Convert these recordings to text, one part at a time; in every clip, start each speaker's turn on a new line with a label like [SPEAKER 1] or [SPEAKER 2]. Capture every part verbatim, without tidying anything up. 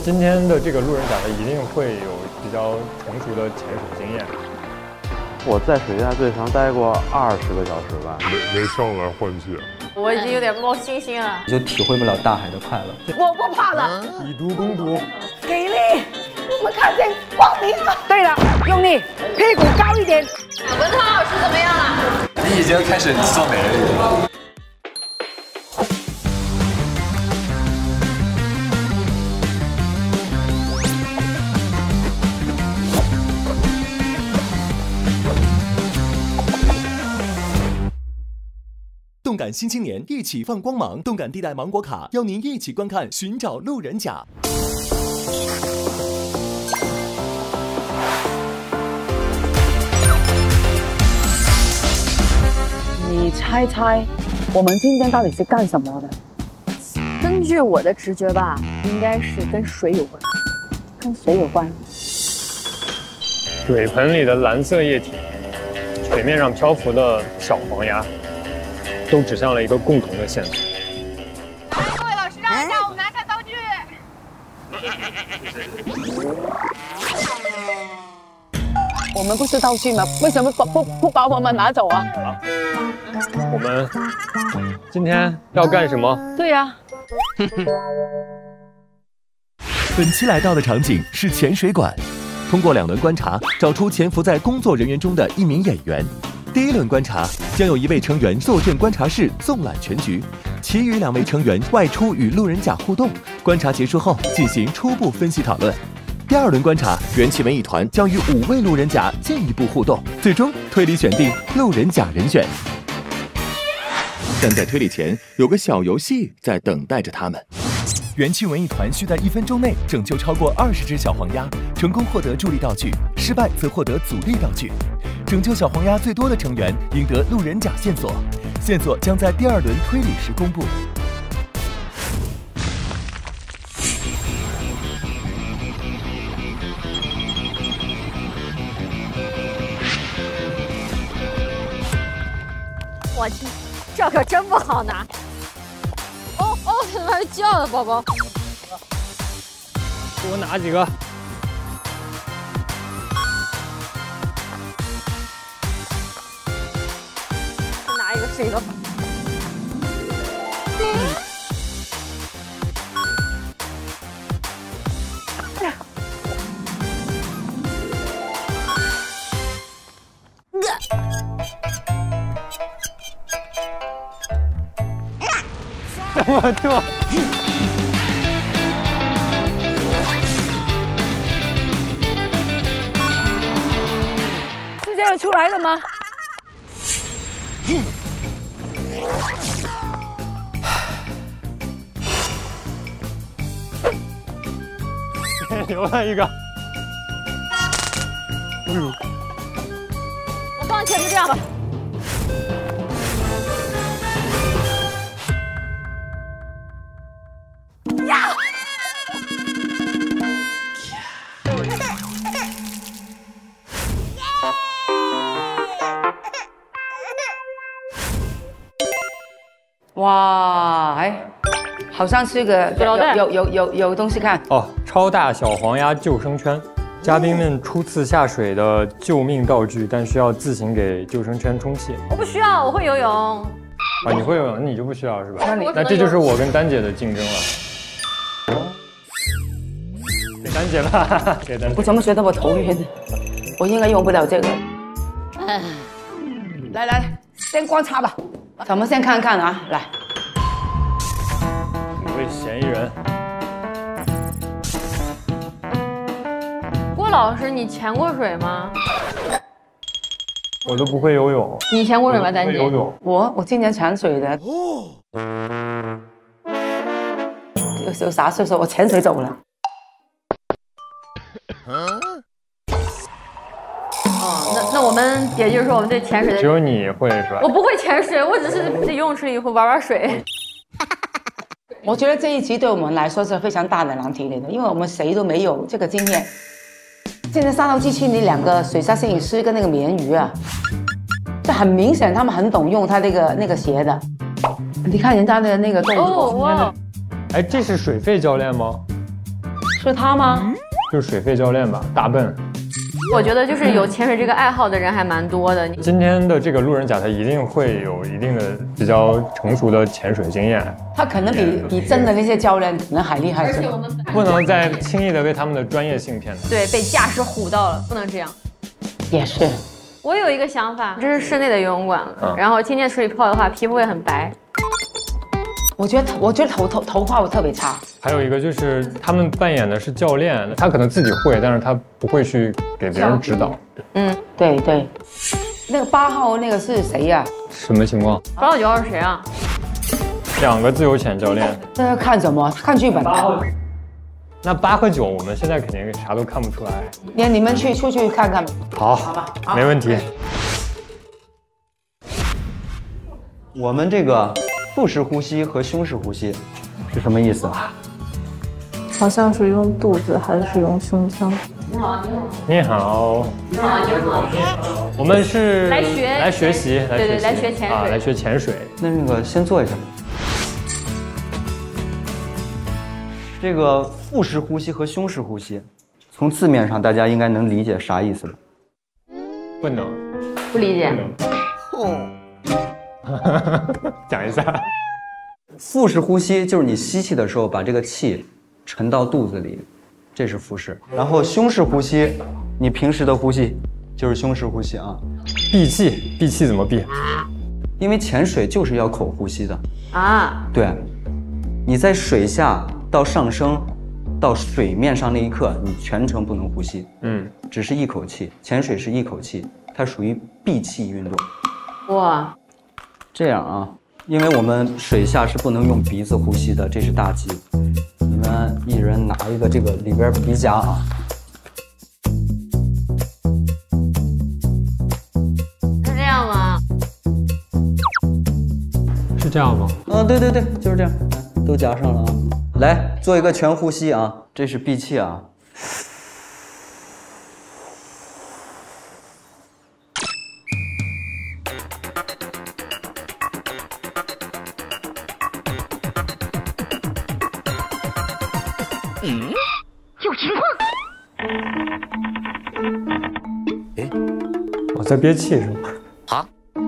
[SPEAKER 1] 今天的这个路人甲的一定会有比较成熟的潜水经验。
[SPEAKER 2] 我在水下最长待过二十个小时吧，
[SPEAKER 3] 没没上来换气。
[SPEAKER 4] 我已经有点冒星星了，
[SPEAKER 5] 你就体会不了大海的快乐。
[SPEAKER 6] 我不怕了，
[SPEAKER 1] 以毒攻毒，
[SPEAKER 6] 给力！我们看见光明了。对了，用力，屁股高一点。
[SPEAKER 4] 文涛老师怎么样了？
[SPEAKER 7] 你已经开始做美人鱼了。
[SPEAKER 8] 动感新青年一起放光芒，动感地带芒果卡邀您一起观看《寻找路人甲》。
[SPEAKER 6] 你猜猜，我们今天到底是干什么的？根据我的直觉吧，应该是跟水有关。跟水有关？
[SPEAKER 1] 水盆里的蓝色液体，水面上漂浮的小黄鸭。 都指向了一个共同的线索。
[SPEAKER 4] 各位老师，让一下，我们拿下道具。
[SPEAKER 6] 我们不是道具吗？为什么不不不把我们拿走啊？
[SPEAKER 1] 好，我们今天要干什么？
[SPEAKER 6] 对呀、啊。
[SPEAKER 8] 本期来到的场景是潜水馆，通过两轮观察，找出潜伏在工作人员中的一名演员。 第一轮观察将有一位成员坐镇观察室纵览全局，其余两位成员外出与路人甲互动。观察结束后进行初步分析讨论。第二轮观察，元气文艺团将与五位路人甲进一步互动，最终推理选定路人甲人选。但在推理前，有个小游戏在等待着他们。元气文艺团需在一分钟内拯救超过二十只小黄鸭，成功获得助力道具，失败则获得阻力道具。 拯救小黄鸭最多的成员赢得路人甲线索，线索将在第二轮推理时公布。
[SPEAKER 4] 我去，这可真不好拿。哦哦，怎么还叫了，宝宝？
[SPEAKER 1] 多拿几个。
[SPEAKER 4] 拿一个是一个。
[SPEAKER 1] 我错。
[SPEAKER 6] 是这样出来的吗？
[SPEAKER 1] 留了一个。哎呦！
[SPEAKER 4] 我放弃，就这样吧。呀！
[SPEAKER 6] 哇，哎，好像是个有有有有有东西看
[SPEAKER 1] 哦，超大小黄鸭救生圈，嘉宾们初次下水的救命道具，但需要自行给救生圈充气。
[SPEAKER 4] 我不需要，我会游泳。
[SPEAKER 1] 啊，你会游泳，你就不需要是吧？
[SPEAKER 6] 那你
[SPEAKER 1] 那这就是我跟丹姐的竞争了。给丹姐吧，给丹姐。
[SPEAKER 6] 我怎么觉得我头晕？我应该用不了这个。哎，来来，先观察吧。咱们先看看啊，来。
[SPEAKER 1] 有位嫌疑人。
[SPEAKER 4] 郭老师，你潜过水吗？
[SPEAKER 1] 我都不会游泳。
[SPEAKER 4] 你潜过水吗，丹姐？
[SPEAKER 1] 游泳。
[SPEAKER 6] 我我今年潜水的。哦。有有啥岁数？我潜水走了。
[SPEAKER 4] 哦，那那我们也就是说，我们对潜水的
[SPEAKER 1] 只有你会是吧？
[SPEAKER 4] 我不会潜水，我只是在游泳池里会玩玩水。
[SPEAKER 6] 我觉得这一集对我们来说是非常大的难题来的，因为我们谁都没有这个经验。现在杀到机器里两个水下摄影师跟那个鲶鱼啊，这很明显他们很懂用他那个那个鞋的。你看人家的那个动作。
[SPEAKER 4] 哦哇！
[SPEAKER 1] 哎，这是水肺教练吗？
[SPEAKER 6] 是他吗？
[SPEAKER 1] 就是水肺教练吧，大笨。
[SPEAKER 4] 我觉得就是有潜水这个爱好的人还蛮多的。
[SPEAKER 1] 今天的这个路人甲，他一定会有一定的比较成熟的潜水经验。
[SPEAKER 6] 他可能比比真的那些教练可能还厉害。
[SPEAKER 4] 而且我们
[SPEAKER 1] 不能再轻易的被他们的专业性骗到。
[SPEAKER 4] 对，被驾驶唬到了，不能这样。
[SPEAKER 6] 也是。
[SPEAKER 4] 我有一个想法，这是室内的游泳馆，
[SPEAKER 1] 嗯、
[SPEAKER 4] 然后天天水里泡的话，皮肤会很白。
[SPEAKER 6] 我觉得，我觉得头头头发会特别差。
[SPEAKER 1] 还有一个就是他们扮演的是教练，他可能自己会，但是他不会去给别人指导。
[SPEAKER 6] 嗯，对对。那个八号那个是谁呀、啊？
[SPEAKER 1] 什么情况？
[SPEAKER 4] 八号九号是谁啊？
[SPEAKER 1] 两个自由潜教练。
[SPEAKER 6] 这要看什么？看剧本。
[SPEAKER 1] 那八和九，我们现在肯定啥都看不出来。
[SPEAKER 6] 那你们去出去看看。
[SPEAKER 1] 好，好吧，没问题。
[SPEAKER 5] 我们这个腹式呼吸和胸式呼吸是什么意思？
[SPEAKER 3] 好像是用肚子还是用胸腔？
[SPEAKER 1] 你好，你好，你好，你好，你好。我们是
[SPEAKER 4] 来学
[SPEAKER 1] 来学习，来
[SPEAKER 4] 对对，来学潜水
[SPEAKER 1] 啊，来学潜水。
[SPEAKER 5] 那那个先坐一下。这个腹式呼吸和胸式呼吸，从字面上大家应该能理解啥意思吧？
[SPEAKER 1] 不能，
[SPEAKER 4] 不理解。
[SPEAKER 1] 讲一下。
[SPEAKER 5] 腹式呼吸就是你吸气的时候把这个气沉到肚子里，这是腹式。然后胸式呼吸，你平时的呼吸就是胸式呼吸啊。
[SPEAKER 1] 闭气，闭气怎么闭？
[SPEAKER 5] 因为潜水就是要口呼吸的
[SPEAKER 4] 啊。
[SPEAKER 5] 对，你在水下到上升到水面上那一刻，你全程不能呼吸，嗯，只是一口气。潜水是一口气，它属于闭气运动。
[SPEAKER 4] 哇，
[SPEAKER 5] 这样啊，因为我们水下是不能用鼻子呼吸的，这是大忌。你们一人拿一个这个里边鼻夹啊。
[SPEAKER 4] 是这样吗？
[SPEAKER 1] 是这样吗？
[SPEAKER 5] 啊，对对对，就是这样，都夹上了啊。来，做一个全呼吸啊，这是闭气啊。
[SPEAKER 9] 嗯，有情况。
[SPEAKER 1] 哎，我在憋气是吗？
[SPEAKER 9] 啊？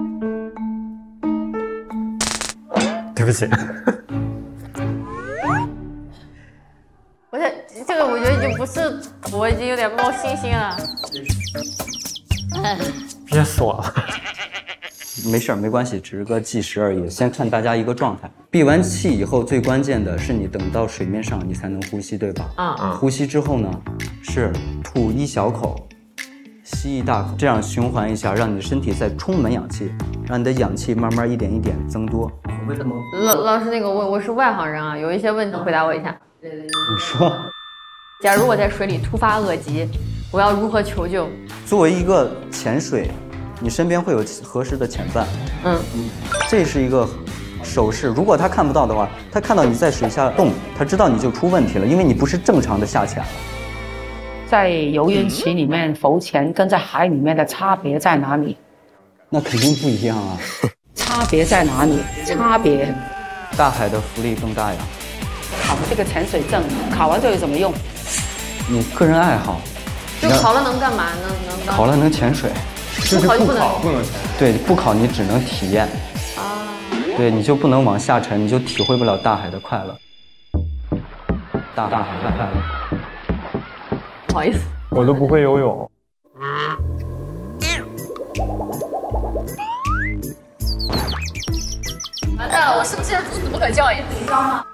[SPEAKER 1] 对不起。
[SPEAKER 4] 我这这个我觉得已经不是，我已经有点冒星星了。
[SPEAKER 1] 憋死我了。
[SPEAKER 5] 没事儿，没关系，只是个计时而已。先看大家一个状态。闭完气以后，最关键的是你等到水面上，你才能呼吸，对吧？
[SPEAKER 4] 啊、嗯、
[SPEAKER 5] 呼吸之后呢，是吐一小口，吸一大口，这样循环一下，让你的身体再充满氧气，让你的氧气慢慢一点一点增多。为什么？
[SPEAKER 4] 老老师，那个我我是外行人啊，有一些问题回答我一下。
[SPEAKER 5] 你说，
[SPEAKER 4] 假如我在水里突发恶疾，我要如何求救？
[SPEAKER 5] 作为一个潜水，你身边会有合适的潜伴。嗯，这是一个手势。如果他看不到的话，他看到你在水下动，他知道你就出问题了，因为你不是正常的下潜了。
[SPEAKER 6] 在游泳池里面浮潜跟在海里面的差别在哪里？
[SPEAKER 5] 那肯定不一样啊。
[SPEAKER 6] 差别在哪里？差别，
[SPEAKER 5] 大海的浮力更大呀。
[SPEAKER 6] 考这个潜水证，考完之后有什么用？
[SPEAKER 5] 你个人爱好。
[SPEAKER 4] 就考了能干嘛？能能
[SPEAKER 5] 考了能潜水。
[SPEAKER 1] 就是不考不能潜。对，
[SPEAKER 5] 不考你只能体验。啊。对，你就不能往下沉，你就体会不了大海的快乐。大海的快乐。
[SPEAKER 4] 不好意思，
[SPEAKER 1] 我都不会游泳。
[SPEAKER 4] 完蛋了，我是不是肚子不可教也？你知道吗？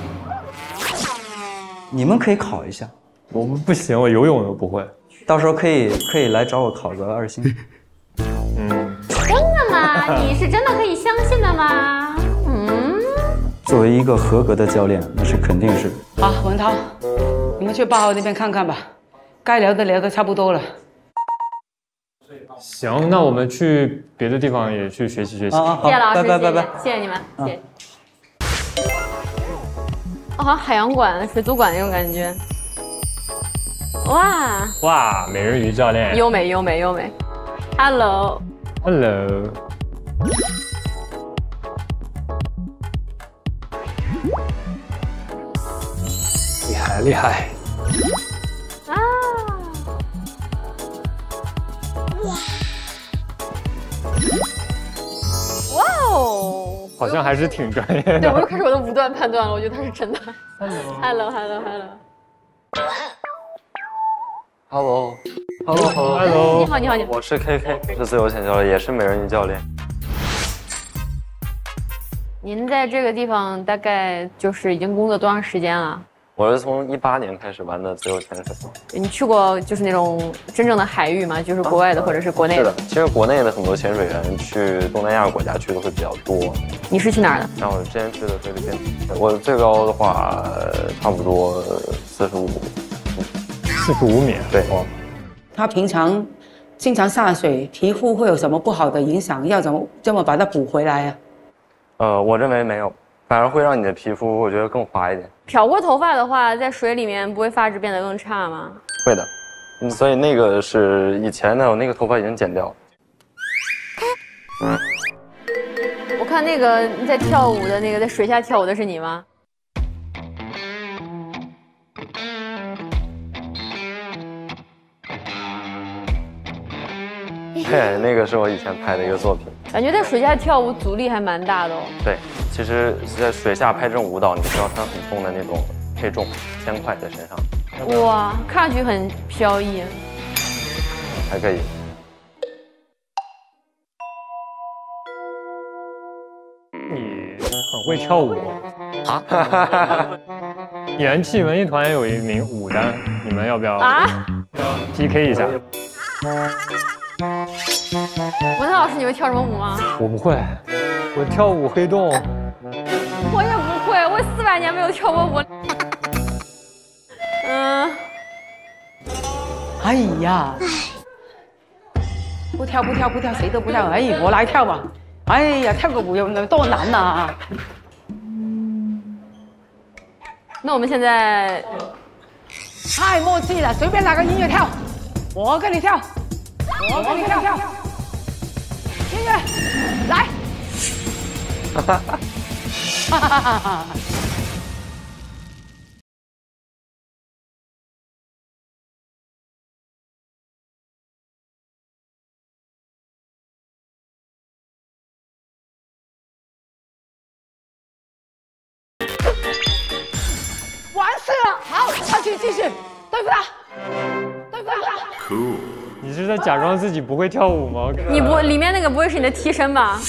[SPEAKER 5] 你们可以考一下。
[SPEAKER 1] 我们不行，我游泳都不会。
[SPEAKER 5] 到时候可以可以来找我考个二星。
[SPEAKER 1] 嗯。
[SPEAKER 4] 真的吗？你是真的可以相信的吗？嗯。
[SPEAKER 5] 作为一个合格的教练，那是肯定是。
[SPEAKER 6] 好，文涛，你们去八号那边看看吧，该聊的聊的差不多了。
[SPEAKER 1] 行，那我们去别的地方也去学习学习。
[SPEAKER 5] 啊、
[SPEAKER 4] 谢谢老师，
[SPEAKER 5] 拜拜拜拜，
[SPEAKER 4] 谢谢你们，谢谢。哦，好像海洋馆、水族馆那种感觉。哇
[SPEAKER 1] 哇，美人鱼教练，
[SPEAKER 4] 优美优美优美。Hello。
[SPEAKER 1] Hello。厉害厉害。
[SPEAKER 4] 啊！哇哦！
[SPEAKER 1] 好像还是挺专业的。
[SPEAKER 4] 对，我又开始我的武断判断了，我觉得他是真的。Hello，Hello，Hello。
[SPEAKER 7] Hello，Hello，Hello，
[SPEAKER 4] 你好，你好，你好。
[SPEAKER 7] 我是 K K， 是自由潜教练，也是美人鱼教练。
[SPEAKER 4] 您在这个地方大概就是已经工作多长时间了？
[SPEAKER 7] 我是从一八年开始玩的自由潜水。
[SPEAKER 4] 你去过就是那种真正的海域吗？就是国外的或者是国内的？
[SPEAKER 7] 是的，其实国内的很多潜水员去东南亚国家去的会比较多。
[SPEAKER 4] 你是去哪儿的？
[SPEAKER 7] 然后我之前去的菲律宾，我最高的话差不多四十五，
[SPEAKER 1] 四十五米。
[SPEAKER 7] 对。
[SPEAKER 6] 他平常经常下水，皮肤会有什么不好的影响？要怎么这么把它补回来啊？
[SPEAKER 7] 呃，我认为没有，反而会让你的皮肤我觉得更滑一点。
[SPEAKER 4] 漂过头发的话，在水里面不会发质变得更差吗？
[SPEAKER 7] 会的，嗯，所以那个是以前的，我那个头发已经剪掉了。
[SPEAKER 4] 我看那个你在跳舞的那个在水下跳舞的是你吗？
[SPEAKER 7] 对，那个是我以前拍的一个作品。
[SPEAKER 4] 感觉在水下跳舞阻力还蛮大的哦。
[SPEAKER 7] 对，其实在水下拍这种舞蹈，你需要穿很重的那种配重铅块在身上。
[SPEAKER 4] 哇，看上去很飘逸。
[SPEAKER 7] 还可以。
[SPEAKER 1] 你很会跳舞啊！元气文艺团有一名舞担，你们要不要啊 P K 一下？
[SPEAKER 4] 文涛老师，你会跳什么舞吗？
[SPEAKER 1] 我不会，我跳舞黑洞。
[SPEAKER 4] 我也不会，我四百年没有跳过舞。嗯。
[SPEAKER 6] 哎呀，不跳不跳不跳，谁都不跳。哎，我来跳吧。哎呀，跳个舞有多难呐、啊！
[SPEAKER 4] 那我们现在
[SPEAKER 6] 太默契了，随便拿个音乐跳，我跟你跳，我跟你跳跳。音乐，来！哈哈哈哈哈哈！完事了，好，下去继续对付他，对付他。
[SPEAKER 1] 你是在假装自己不会跳舞吗？
[SPEAKER 4] 你不，里面那个不会是你的替身吧？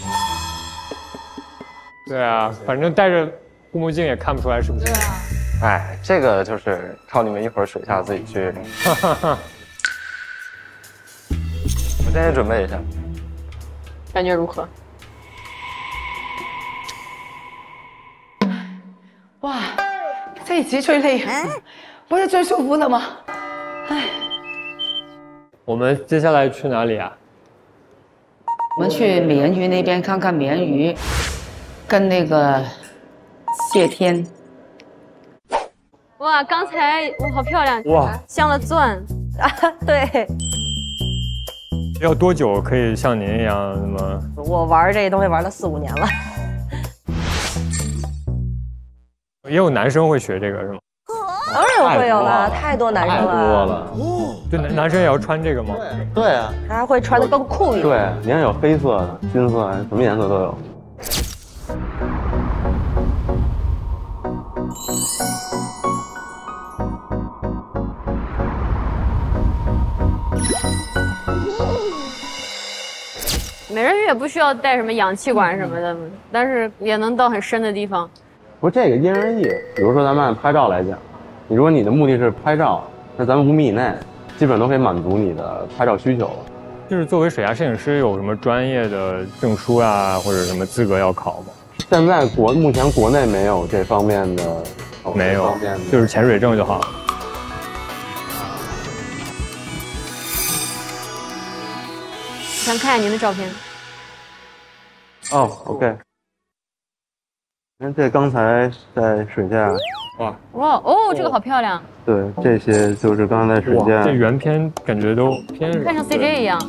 [SPEAKER 1] 对啊，反正戴着护目镜也看不出来是不是。
[SPEAKER 7] 哎，这个就是靠你们一会儿水下自己去。我先去准备一下。
[SPEAKER 4] 感觉如何？
[SPEAKER 6] 哇，这一集最累，不是最舒服了吗？哎，
[SPEAKER 1] 我们接下来去哪里啊？
[SPEAKER 6] 我们去美人鱼那边看看美人鱼，跟那个谢天。
[SPEAKER 4] 哇，刚才哇好漂亮！
[SPEAKER 1] 哇，
[SPEAKER 4] 镶了钻啊，对。
[SPEAKER 1] 要多久可以像您一样那么？
[SPEAKER 9] 我玩这东西玩了四五年了。
[SPEAKER 1] 也有男生会学这个是吗？
[SPEAKER 9] 当然会有了，太多男生了。
[SPEAKER 2] 太多了。
[SPEAKER 1] 对，男男生也要穿这个吗？
[SPEAKER 2] 对啊，
[SPEAKER 9] 还会穿得更酷一点。
[SPEAKER 2] 对，你看有黑色的、金色的，什么颜色都有。
[SPEAKER 4] 美人鱼也不需要带什么氧气管什么的，但是也能到很深的地方。
[SPEAKER 2] 不是这个因人而异，比如说咱们按拍照来讲，你如果你的目的是拍照，那咱们五米以内基本都可以满足你的拍照需求了。
[SPEAKER 1] 就是作为水下摄影师，有什么专业的证书啊，或者什么资格要考吗？
[SPEAKER 2] 现在国目前国内没有这方面的，
[SPEAKER 1] 没有，
[SPEAKER 2] 方面的
[SPEAKER 1] 就是潜水证就好了。
[SPEAKER 4] 想看一下您的照片。
[SPEAKER 2] 哦 ，OK。你看这刚才在水下，
[SPEAKER 1] 哇
[SPEAKER 4] 哇哦，这个好漂亮。
[SPEAKER 2] 对，这些就是刚才在水下。
[SPEAKER 1] 这原片感觉都偏
[SPEAKER 4] 看像 C J 一样。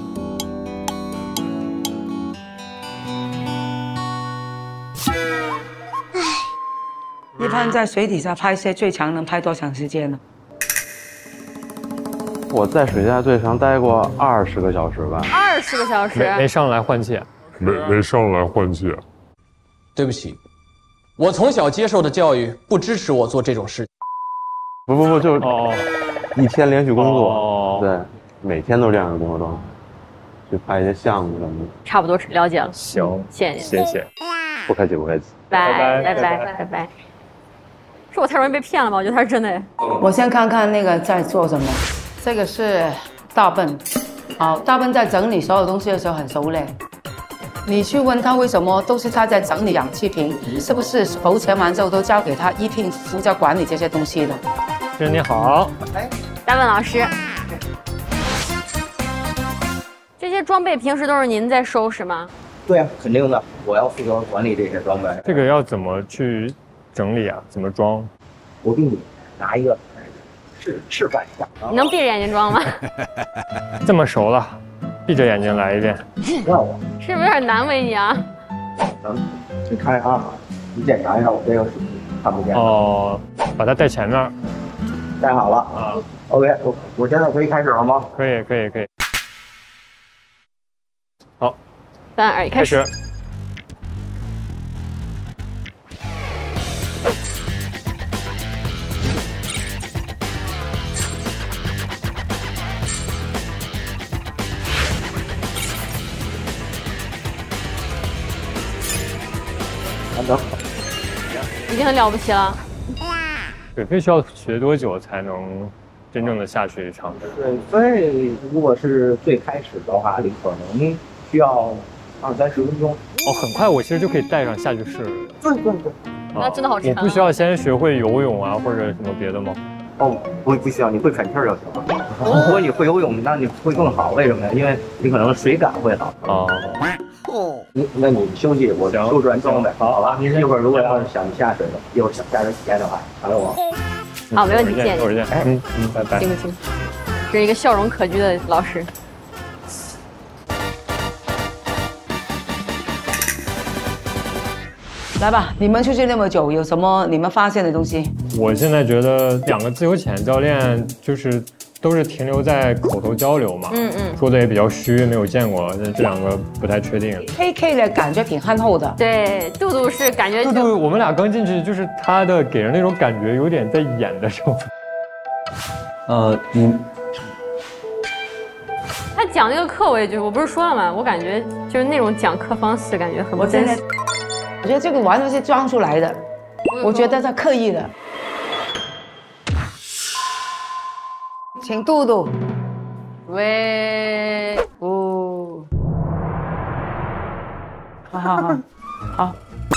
[SPEAKER 6] 一般在水底下拍摄最长能拍多长时间呢？
[SPEAKER 2] 我在水下最长待过二十个小时吧。
[SPEAKER 4] 二十个小时，
[SPEAKER 1] 没没上来换气，
[SPEAKER 10] 没没上来换气。
[SPEAKER 11] 对不起，我从小接受的教育不支持我做这种事。
[SPEAKER 2] 不不不，就是
[SPEAKER 1] 哦，
[SPEAKER 2] 一天连续工作，
[SPEAKER 1] 哦、
[SPEAKER 2] 对，每天都这样的工作状态，去拍一些项目什么的。
[SPEAKER 4] 差不多了解了。
[SPEAKER 1] 行，
[SPEAKER 4] 谢谢
[SPEAKER 1] 谢谢，
[SPEAKER 2] 不客气不客气。
[SPEAKER 4] 拜拜拜拜拜拜。是我太容易被骗了吗？我觉得他是真的。
[SPEAKER 6] 我先看看那个在做什么。这个是大笨，好，大笨在整理所有东西的时候很熟练。你去问他为什么都是他在整理氧气瓶，是不是浮潜完之后都交给他一聘负责管理这些东西的？
[SPEAKER 1] 师你好，
[SPEAKER 4] 大笨老师，这些装备平时都是您在收拾吗？
[SPEAKER 12] 对啊，肯定的，我要负责管理这些装备。
[SPEAKER 1] 这个要怎么去整理啊？怎么装？
[SPEAKER 12] 我给你拿一个示示范一下。
[SPEAKER 4] 你能闭着眼睛装吗？
[SPEAKER 1] 这么熟了，闭着眼睛来一遍。
[SPEAKER 12] 让我
[SPEAKER 4] 是不是有点难为你啊？
[SPEAKER 12] 咱们你看啊，你检查一下我这个是看不见。
[SPEAKER 1] 哦，把它带前面。
[SPEAKER 12] 带好了啊。OK， 我我现在可以开始了吗？
[SPEAKER 1] 可以可以可以。好，
[SPEAKER 4] 三二一，开始。已经很了不起了。
[SPEAKER 1] 水费需要学多久才能真正的下去尝试？
[SPEAKER 12] 水费如果是最开始的话，你可能需要二三十分钟。
[SPEAKER 1] 哦，很快，我其实就可以带上下去试。
[SPEAKER 12] 对对对。
[SPEAKER 4] 那真的好长。
[SPEAKER 1] 我不需要先学会游泳啊，或者什么别的吗？
[SPEAKER 12] 哦，不不需要，你会喘气儿就行了。如果你会游泳，那你会更好。为什么呀？因为你可能水感会好。
[SPEAKER 1] 哦。
[SPEAKER 12] 你那你休息，我收拾完装备，好吧？一会儿如果要是想下水的，一会儿想下水体验的话，喊我。
[SPEAKER 4] 好，没问题，见。
[SPEAKER 1] 一会儿见。嗯嗯，拜拜。
[SPEAKER 4] 行不行？这是一个笑容可掬的老师。
[SPEAKER 6] 来吧，你们出去那么久，有什么你们发现的东西？
[SPEAKER 1] 我现在觉得两个自由潜教练就是都是停留在口头交流嘛，嗯嗯，说的也比较虚，没有见过，这两个不太确定。
[SPEAKER 6] K K 的感觉挺憨厚的，
[SPEAKER 4] 对，杜杜是感觉
[SPEAKER 1] 杜杜，我们俩刚进去，就是他的给人那种感觉有点在演的时候。
[SPEAKER 5] 呃，你
[SPEAKER 4] 他讲那个课，我也就我不是说了吗？我感觉就是那种讲课方式，感觉很不真实。
[SPEAKER 6] 我觉得这个完全是装出来的，我觉得他刻意的。请杜杜。
[SPEAKER 4] 喂，
[SPEAKER 6] 哦，好好好，好。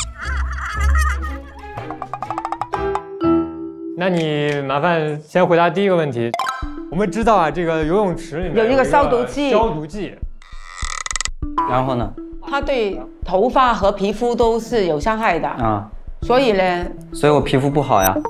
[SPEAKER 1] 那你麻烦先回答第一个问题。我们知道啊，这个游泳池里面
[SPEAKER 6] 有一个消毒剂，
[SPEAKER 1] 消毒剂。
[SPEAKER 5] 然后呢？
[SPEAKER 6] 它对头发和皮肤都是有伤害的啊，所以呢，
[SPEAKER 5] 所以我皮肤不好呀。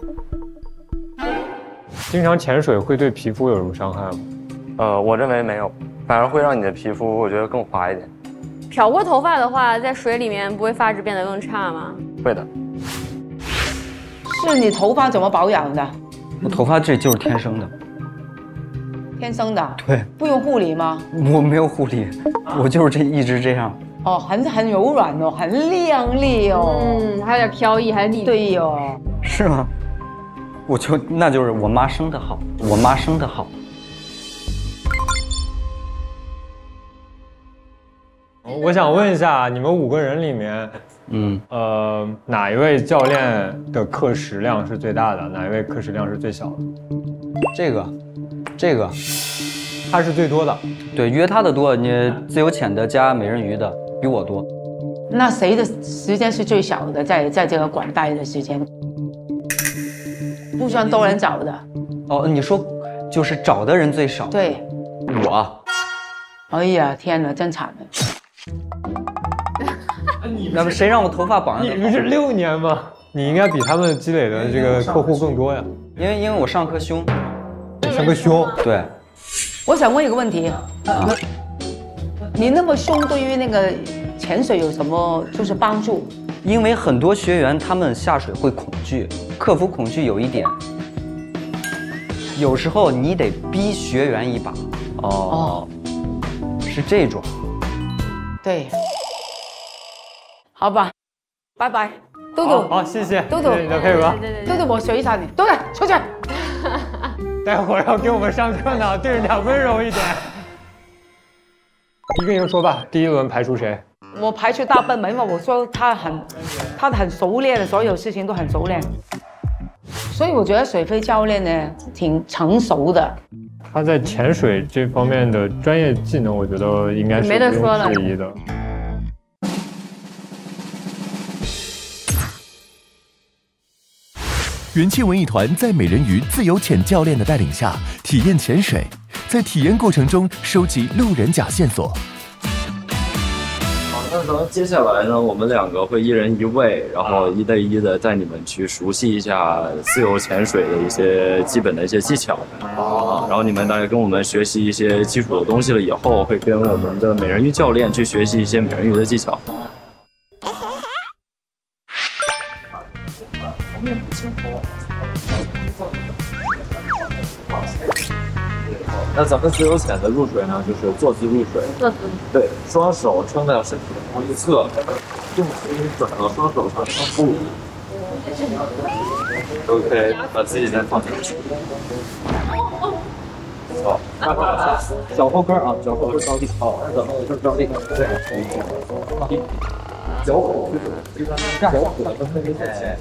[SPEAKER 1] 经常潜水会对皮肤有什么伤害吗？
[SPEAKER 7] 呃，我认为没有，反而会让你的皮肤我觉得更滑一点。
[SPEAKER 4] 漂过头发的话，在水里面不会发质变得更差吗？
[SPEAKER 7] 会的。
[SPEAKER 6] 是你头发怎么保养的？
[SPEAKER 5] 我头发这就是天生的。
[SPEAKER 6] 天生的？
[SPEAKER 5] 对。
[SPEAKER 6] 不用护理吗？
[SPEAKER 5] 我没有护理，我就是这一直这样。
[SPEAKER 6] 哦，很很柔软哦，很亮丽哦，
[SPEAKER 4] 嗯，还有点飘逸，还立。
[SPEAKER 6] 对哦。
[SPEAKER 5] 是吗？我就那就是我妈生的好，我妈生的好。
[SPEAKER 1] 我想问一下，你们五个人里面，
[SPEAKER 5] 嗯，
[SPEAKER 1] 呃，哪一位教练的课时量是最大的？哪一位课时量是最小的？
[SPEAKER 5] 这个，这个，
[SPEAKER 1] 他是最多的。
[SPEAKER 5] 对，约他的多，你自由潜的加美人鱼的比我多。
[SPEAKER 6] 那谁的时间是最小的？在在这个管带的时间，不算多人找的。
[SPEAKER 5] 哦，你说就是找的人最少。
[SPEAKER 6] 对，
[SPEAKER 5] 我。
[SPEAKER 6] 哎呀，天哪，真惨了。
[SPEAKER 5] 那么谁让我头发绑上？
[SPEAKER 1] 你不是六年吗？你应该比他们积累的这个客户更多呀。
[SPEAKER 5] 因为因为我上颗胸，
[SPEAKER 1] 上颗胸。
[SPEAKER 5] 对。
[SPEAKER 6] 我想问一个问题，啊、你那么凶，对于那个潜水有什么就是帮助？
[SPEAKER 5] 因为很多学员他们下水会恐惧，克服恐惧有一点， 有时候你得逼学员一把。哦，是这种。
[SPEAKER 6] 对。好吧，拜拜，豆豆。
[SPEAKER 1] 好，谢谢，
[SPEAKER 6] 豆豆，
[SPEAKER 1] 谢谢你的配合。
[SPEAKER 6] 豆豆，我学一下你，豆豆出去。
[SPEAKER 1] 待会儿要给我们上课呢，对人家温柔一点。一个一个说吧，第一轮排除谁？
[SPEAKER 6] 我排除大笨嘛，因为我说他很，他很熟练的，所有事情都很熟练。所以我觉得水飞教练呢挺成熟的。
[SPEAKER 1] 他在潜水这方面的专业技能，我觉得应该是不用质疑的。
[SPEAKER 8] 元气文艺团在美人鱼自由潜教练的带领下体验潜水，在体验过程中收集路人甲线索。
[SPEAKER 13] 好，那咱们接下来呢，我们两个会一人一位，然后一对一的带你们去熟悉一下自由潜水的一些基本的一些技巧。啊，然后你们大概跟我们学习一些基础的东西了以后，会跟我们的美人鱼教练去学习一些美人鱼的技巧。那咱们自由潜的入水呢，就是坐姿入水。坐姿。对，双手撑在身体的同一侧，重心转到双手上双步。OK， 把自己再放进去。好，脚后跟啊，脚后跟着地，好，脚后跟着地，对，脚后跟，脚后跟特别前。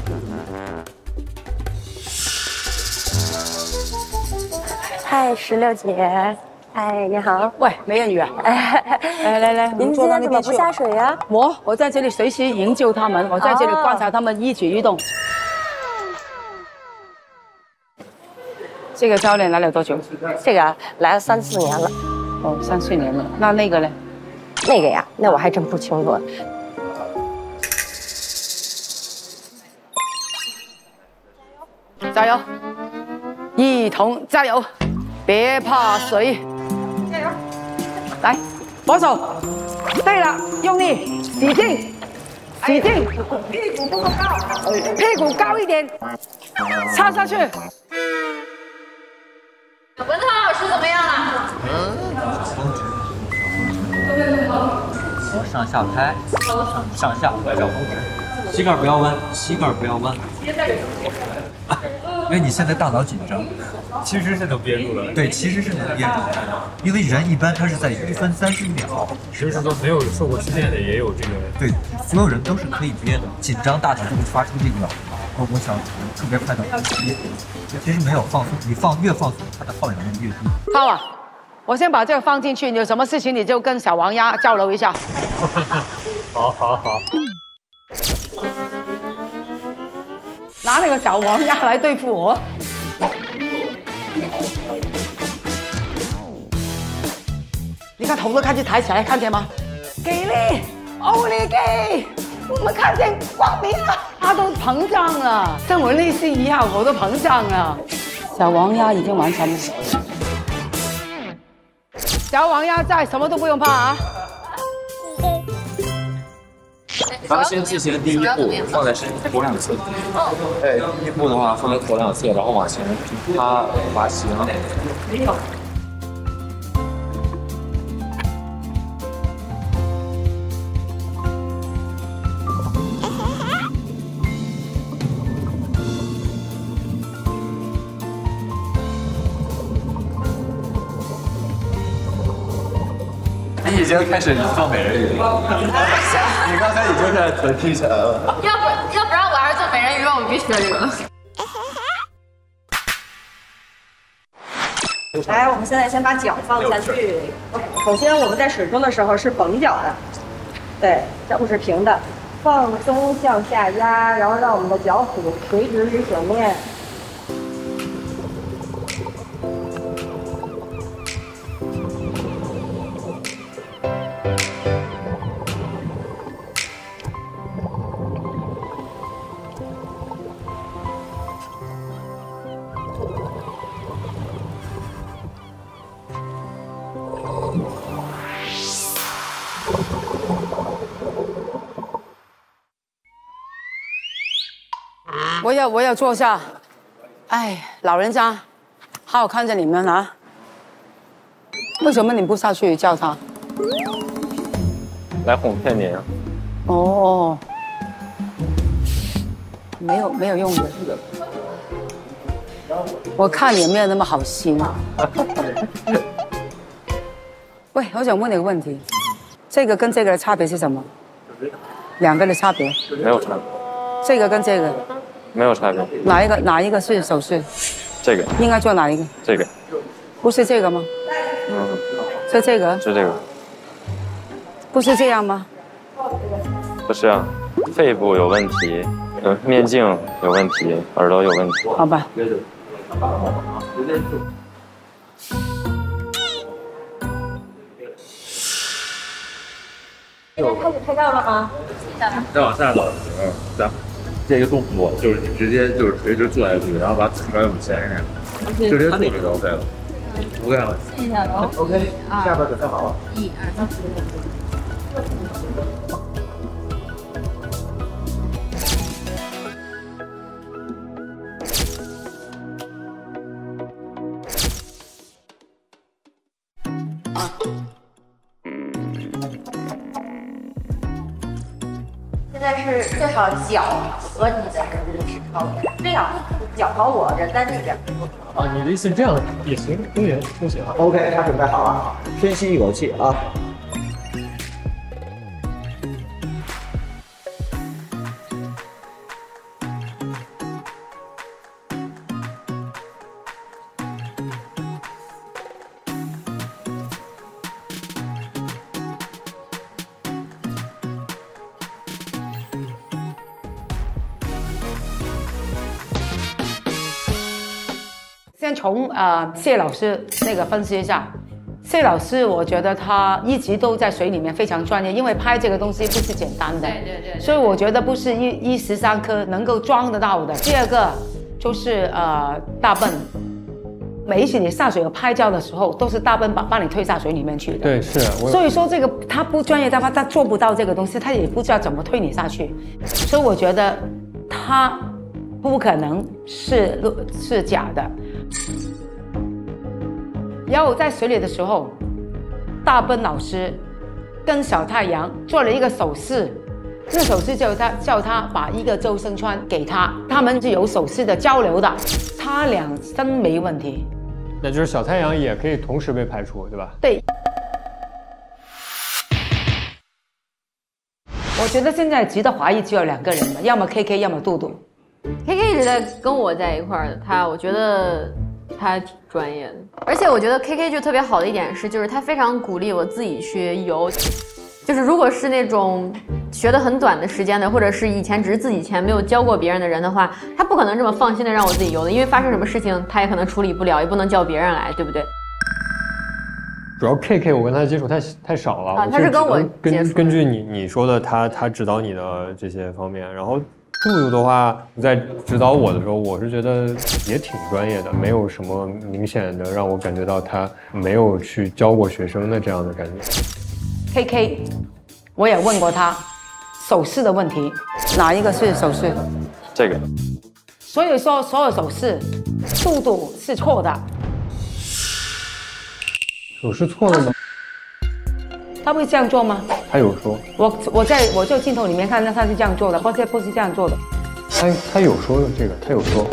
[SPEAKER 9] 嗨，石榴姐，嗨，你好。
[SPEAKER 6] 喂，美人鱼啊，哎，来来来，
[SPEAKER 9] 您今天怎么不下水呀？
[SPEAKER 6] 我我在这里随时营救他们，我在这里观察他们一举一动。这个教练来了多久？
[SPEAKER 9] 这个来了三四年了。
[SPEAKER 6] 哦，三四年了。那那个呢？
[SPEAKER 9] 那个呀，那我还真不清楚。
[SPEAKER 6] 加油！一同加油！别怕水！加油！来，保守。对了，用力，使劲，使劲，屁股不够高，屁股高一点，插下去。
[SPEAKER 4] 文涛老师怎么样了？
[SPEAKER 5] 上下拍，上上下来找峰值，膝盖不要弯，膝盖不要弯。因为你现在大脑紧张，
[SPEAKER 1] 其实是能憋住的。
[SPEAKER 5] 对，其实是能憋住的，因为人一般他是在一分三十一秒。
[SPEAKER 1] 其实说没有受过训练的也有这个。
[SPEAKER 5] 对，所有人都是可以憋的，紧张大脑就会发出这个，哦，我想特别快的憋。其实没有放松，你放越放松，它的耗氧量越低。
[SPEAKER 6] 好啊，我先把这个放进去，你有什么事情你就跟小王鸭交流一下。
[SPEAKER 1] 好好好。
[SPEAKER 6] 拿那个小王鸭来对付我。你看头都开始抬起来，看见吗？给力，欧力给，我们看见光明了，它都膨胀了，跟我内心一样，我都膨胀了。小王鸭已经完成了。小王鸭在，什么都不用怕啊。
[SPEAKER 13] 咱们先进行第一步，放在身体头两侧。哎，第一步的话放在头两侧，然后往前平趴滑行。你已经开始做美人鱼了，你刚才已经在臀踢起来了。
[SPEAKER 4] 要不要不然我还是做美人鱼吧，我必须要这个。
[SPEAKER 9] 来，我们现在先把脚放下去。首先我们在水中的时候是绷脚的，对，脚是平的，放松向下压，然后让我们的脚趾垂直于水面。
[SPEAKER 6] 我要我要坐下。哎，老人家， 好好看着你们啊。为什么你不下去叫他？
[SPEAKER 7] 来哄骗你啊！
[SPEAKER 6] 哦，没有没有用的。我看也没有那么好心。喂，我想问你个问题，这个跟这个的差别是什么？两个的差别？
[SPEAKER 7] 没有差别。
[SPEAKER 6] 这个跟这个？
[SPEAKER 7] 没有差别。
[SPEAKER 6] 哪一个哪一个是首饰？
[SPEAKER 7] 这个。
[SPEAKER 6] 应该做哪一个？
[SPEAKER 7] 这个。
[SPEAKER 6] 不是这个吗？
[SPEAKER 7] 嗯。
[SPEAKER 6] 是这个？
[SPEAKER 7] 是这个。
[SPEAKER 6] 不是这样吗？
[SPEAKER 7] 不是啊，肺部有问题，呃，面镜有问题，耳朵有问题。
[SPEAKER 6] 好吧。
[SPEAKER 9] 现在开始拍照了吗？
[SPEAKER 14] 再往下走的时候，咱们这个动作就是你直接就是垂直坐下去，然后把腿往前一点，就直接坐着就 OK 了。OK 了。
[SPEAKER 9] 试一下喽。
[SPEAKER 12] OK， 下边准备好了。
[SPEAKER 9] 一二三四。现在是最好脚和你的人是靠的，这样脚和我人在那边。
[SPEAKER 1] 啊，你的意思是这样也行，都也都行。
[SPEAKER 12] OK， 他准备好了，深吸一口气啊。
[SPEAKER 6] 先从呃谢老师那个分析一下，谢老师我觉得他一直都在水里面非常专业，因为拍这个东西不是简单的，
[SPEAKER 4] 对对 对, 对，
[SPEAKER 6] 所以我觉得不是一一时三刻能够装得到的。第二个就是呃大笨，每一次你下水有拍照的时候，都是大笨把把你推下水里面去的。
[SPEAKER 1] 对，是。
[SPEAKER 6] 所以说这个他不专业的话，他做不到这个东西，他也不知道怎么推你下去，所以我觉得他不可能是是假的。然后在水里的时候，大笨老师跟小太阳做了一个手势，这个手势叫他叫他把一个救生圈给他，他们是有手势的交流的，他俩真没问题。
[SPEAKER 1] 那就是小太阳也可以同时被排除，对吧？
[SPEAKER 6] 对。我觉得现在值得怀疑只有两个人了，要么 K K， 要么杜杜。
[SPEAKER 4] K K 一直在跟我在一块儿的，他我觉得他挺专业的，而且我觉得 K K 就特别好的一点是，就是他非常鼓励我自己去游，就是如果是那种学的很短的时间的，或者是以前只是自己钱没有教过别人的人的话，他不可能这么放心的让我自己游的，因为发生什么事情他也可能处理不了，也不能叫别人来，对不对？
[SPEAKER 1] 主要 K K 我跟他接触太太少了，
[SPEAKER 4] 啊，他是跟我
[SPEAKER 1] 根根据你你说的他他指导你的这些方面，然后。杜杜的话，在指导我的时候，我是觉得也挺专业的，没有什么明显的让我感觉到他没有去教过学生的这样的感觉。
[SPEAKER 6] K K， 我也问过他手势的问题，哪一个是手势？
[SPEAKER 7] 这个。
[SPEAKER 6] 所以说，所有手势，杜杜是错的。
[SPEAKER 1] 手势错了吗？
[SPEAKER 6] 他会这样做吗？
[SPEAKER 1] 他有说，
[SPEAKER 6] 我我在我就镜头里面看到他是这样做的，不是不是这样做的。
[SPEAKER 1] 他他有说这个，他有说。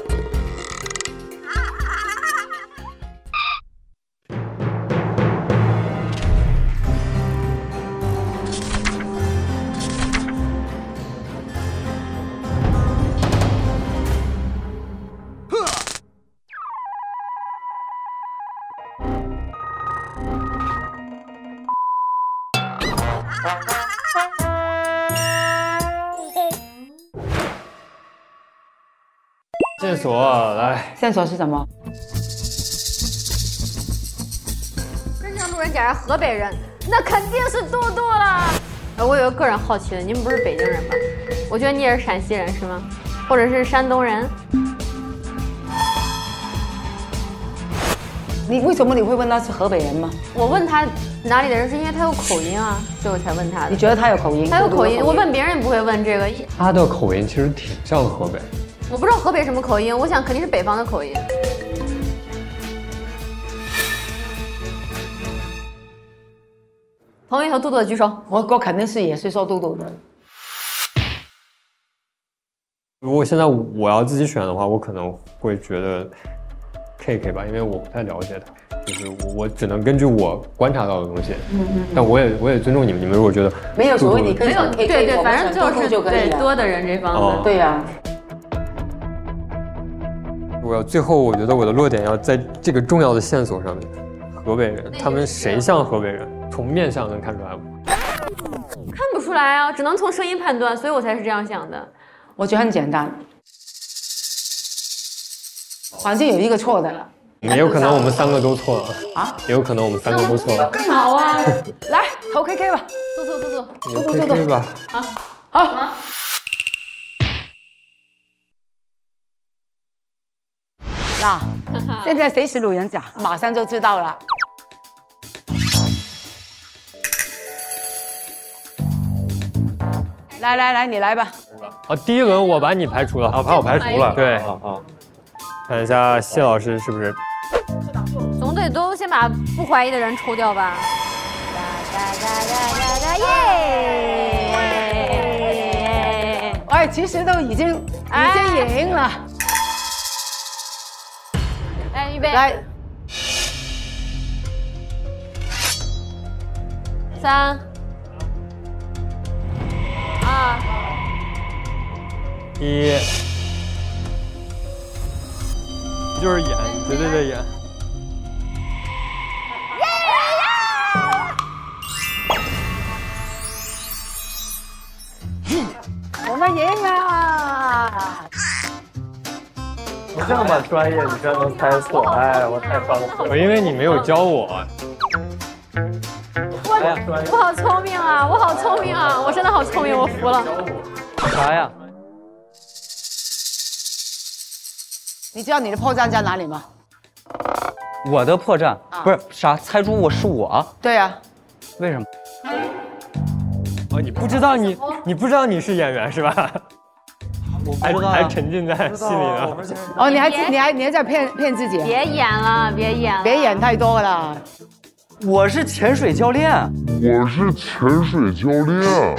[SPEAKER 1] 线索来，
[SPEAKER 6] 线索是什么？
[SPEAKER 4] 真正路人甲是河北人，那肯定是杜杜了。呃，我有个个人好奇的，你们不是北京人吧？我觉得你也是陕西人是吗？或者是山东人？
[SPEAKER 6] 你为什么你会问他是河北人吗？
[SPEAKER 4] 我问他哪里的人，是因为他有口音啊，所以我才问他的。
[SPEAKER 6] 你觉得他有口音？
[SPEAKER 4] 他有口音，我问别人不会问这个。
[SPEAKER 1] 他的口音其实挺像河北。
[SPEAKER 4] 我不知道河北什么口音，我想肯定是北方的口音。 彭宇和杜杜的举手。
[SPEAKER 6] 我我肯定是也是说杜杜的。
[SPEAKER 1] 如果现在我要自己选的话，我可能会觉得 K K 吧，因为我不太了解他，就是我我只能根据我观察到的东西。嗯嗯。但我也我也尊重你们，你们如果觉得
[SPEAKER 6] 没有所谓，你可以
[SPEAKER 4] 对对，反正就是对多的人这方面。
[SPEAKER 6] 对呀。
[SPEAKER 1] 我要最后，我觉得我的落点要在这个重要的线索上面。河北人，他们谁像河北人？从面相能看出来吗？
[SPEAKER 4] 看不出来啊，只能从声音判断，所以我才是这样想的。
[SPEAKER 6] 我觉得很简单，反正有一个错的了。
[SPEAKER 1] 也有可能我们三个都错了啊，也有可能我们三个都错了。
[SPEAKER 6] 更好啊！来投 K K 吧，
[SPEAKER 4] 坐坐坐坐，
[SPEAKER 6] 坐坐坐坐
[SPEAKER 1] 吧。
[SPEAKER 6] 好，好。那现在谁是路人甲，马上就知道了。来来来，你来吧。
[SPEAKER 1] 啊，第一轮我把你排除了，
[SPEAKER 2] 啊，把我排除了。
[SPEAKER 1] 对，
[SPEAKER 2] 啊啊。
[SPEAKER 1] 看一下谢老师是不是？
[SPEAKER 4] 总得都先把不怀疑的人抽掉吧。耶！
[SPEAKER 6] 哎，其实都已经已经赢了。
[SPEAKER 4] 来，预备。
[SPEAKER 6] 来。
[SPEAKER 4] 三。二。
[SPEAKER 1] 一。就是演，绝对的演。
[SPEAKER 6] 我们赢了！
[SPEAKER 2] 这么专业，你居然能猜错，哎，我太放肆了。
[SPEAKER 1] 因为你没有教我。
[SPEAKER 4] 我我好聪明啊！我好聪明啊！我真的好聪明，我服了。
[SPEAKER 2] 啥呀？
[SPEAKER 6] 你知道你的破绽在哪里吗？
[SPEAKER 5] 我的破绽、啊、不是啥，猜出我是我。
[SPEAKER 6] 对呀、啊，
[SPEAKER 5] 为什么？
[SPEAKER 1] 哦，你不知道你你不知道你是演员是吧？
[SPEAKER 5] 我不知道、啊，
[SPEAKER 1] 还沉浸在戏里呢。
[SPEAKER 6] 哦，你还你还你还在骗骗自己？
[SPEAKER 4] 别演了，别演了，
[SPEAKER 6] 别演太多了。
[SPEAKER 5] 我是潜水教练。
[SPEAKER 10] 我是潜水教练。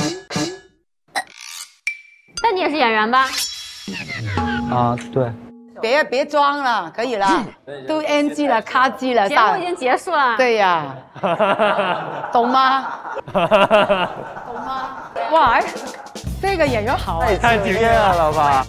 [SPEAKER 4] 但你也是演员吧？
[SPEAKER 5] 啊，对。
[SPEAKER 6] 别别装了，可以了，都 N G 了，卡机了，
[SPEAKER 4] 节目已经结束了。
[SPEAKER 6] 对呀，懂吗？懂吗？哇，这个演员好啊，
[SPEAKER 5] 太惊艳了吧！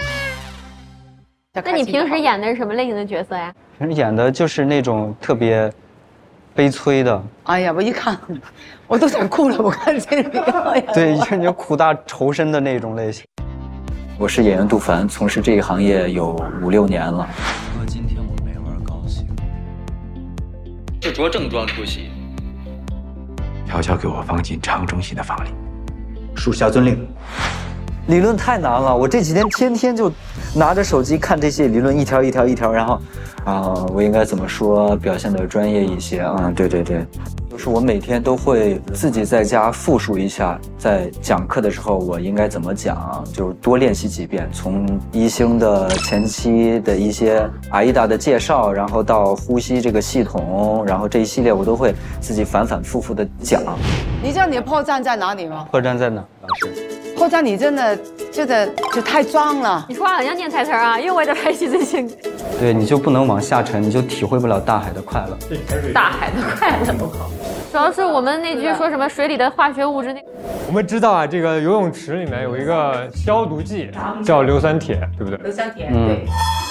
[SPEAKER 4] 那你平时演的是什么类型的角色呀？
[SPEAKER 5] 平时演的就是那种特别悲催的。
[SPEAKER 6] 哎呀，我一看我都想哭了，我看这个。
[SPEAKER 5] 对，就是那苦大仇深的那种类型。我是演员杜凡，从事这个行业有五六年了。说今天我没玩高兴，
[SPEAKER 15] 是着正装出席。悄悄给我放进常中心的房里。
[SPEAKER 5] 属下遵令。理论太难了，我这几天天天就拿着手机看这些理论，一条一条一条，然后，啊、呃，我应该怎么说，表现得专业一些？嗯，对对对。就是我每天都会自己在家复述一下，在讲课的时候我应该怎么讲，就多练习几遍。从一星的前期的一些阿依达的介绍，然后到呼吸这个系统，然后这一系列我都会自己反反复复的讲。
[SPEAKER 6] 你知道你的破绽在哪里吗？
[SPEAKER 5] 破绽在哪，老师？
[SPEAKER 6] 破绽你真的真的就太装了。
[SPEAKER 4] 你说话好像念台词啊，因为我也在拍戏最近。
[SPEAKER 5] 对，你就不能往下沉，你就体会不了大海的快乐。
[SPEAKER 4] 大海的快乐。主要是我们那句说什么水里的化学物质那个。
[SPEAKER 1] 我们知道啊，这个游泳池里面有一个消毒剂，叫硫酸铁，对不对？
[SPEAKER 6] 硫酸铁，对。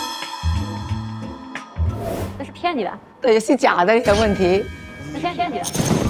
[SPEAKER 4] 那是骗你的。
[SPEAKER 6] 对，是假的一个问题。
[SPEAKER 4] 那是骗你的。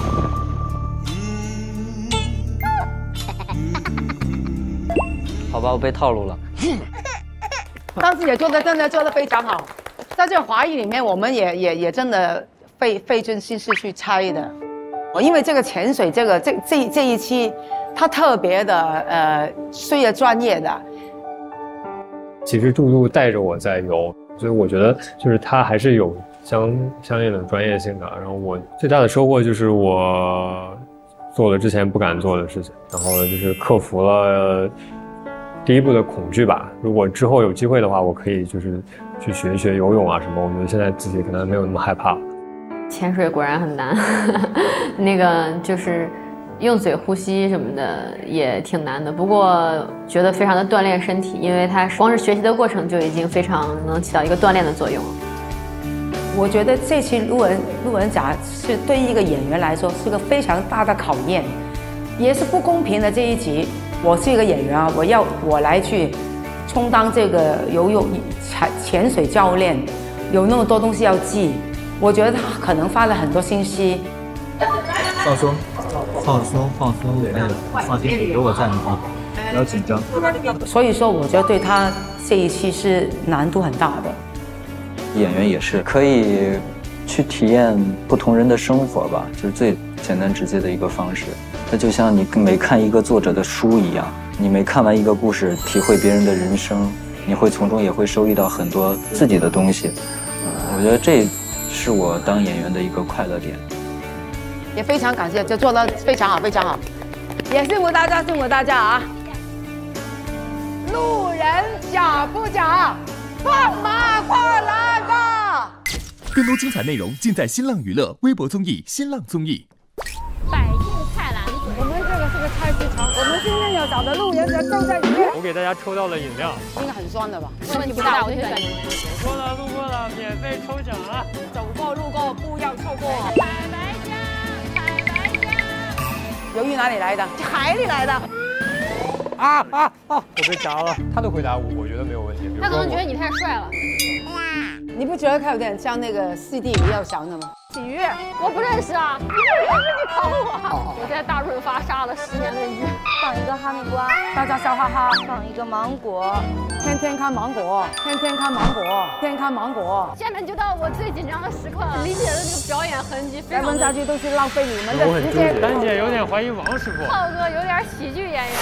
[SPEAKER 5] 好吧，我被套路了。
[SPEAKER 6] 当时也做的真的做的非常好，在这个华语里面，我们也也也真的费费尽心思去猜的。我因为这个潜水这个这这这一期，它特别的呃需要专业的。
[SPEAKER 1] 其实杜杜带着我在游，所以我觉得就是他还是有相相应的专业性的。然后我最大的收获就是我做了之前不敢做的事情，然后就是克服了第一步的恐惧吧。如果之后有机会的话，我可以就是去学一学游泳啊什么。我觉得现在自己可能没有那么害怕。
[SPEAKER 4] 潜水果然很难，那个就是用嘴呼吸什么的也挺难的。不过觉得非常的锻炼身体，因为它光是学习的过程就已经非常能起到一个锻炼的作用了。
[SPEAKER 6] 我觉得这期路人路人甲是对一个演员来说是个非常大的考验，也是不公平的。这一集我是一个演员啊，我要我来去充当这个游泳潜潜水教练，有那么多东西要记。我觉得他可能花了很多心思。
[SPEAKER 12] 放松，放松，放松，哎，放心，有我在呢啊，不要紧张。
[SPEAKER 6] 所以说，我觉得对他这一期是难度很大的。
[SPEAKER 5] 演员也是可以去体验不同人的生活吧，就是最简单直接的一个方式。它就像你每看一个作者的书一样，你每看完一个故事，体会别人的人生，你会从中也会收益到很多自己的东西。我觉得这是我当演员的一个快乐点。
[SPEAKER 6] 也非常感谢，就做得非常好，非常好。也辛苦大家，辛苦大家啊！路人甲不甲，放马过来吧！
[SPEAKER 8] 更多精彩内容尽在新浪娱乐微博综艺新浪综艺。
[SPEAKER 16] 百用菜篮子，我们这个是个菜市场，我们今天要找的路人甲就在里面。
[SPEAKER 1] 我给大家抽到了饮料，
[SPEAKER 6] 应该很酸的吧？
[SPEAKER 16] 问题不大，我就喜欢。
[SPEAKER 1] 路过了，路过了，免费抽奖啊！
[SPEAKER 16] 走过路过不要错过。拜拜家，拜拜家。
[SPEAKER 6] 鱿鱼哪里来的？
[SPEAKER 16] 海里来的。
[SPEAKER 1] 啊啊啊！我被夹了。他的回答我我觉得没有问题。
[SPEAKER 16] 他可能觉得你太帅了。
[SPEAKER 6] 你不觉得他有点像那个四弟李耀祥的吗？
[SPEAKER 16] 鲫鱼，我不认识啊，你不认识你考我。我在大润发杀了十年的鱼。放一个哈密瓜，
[SPEAKER 6] 大家笑哈哈。
[SPEAKER 16] 放一个芒果，
[SPEAKER 6] 天天看芒果，天天看芒果，天天看芒果。
[SPEAKER 16] 下面就到我最紧张的时刻了，李姐的这个表演痕迹非常。
[SPEAKER 6] 再问下去都是浪费你们的时间。
[SPEAKER 1] 丹姐有点怀疑王师傅。
[SPEAKER 16] 浩哥有点喜剧演员。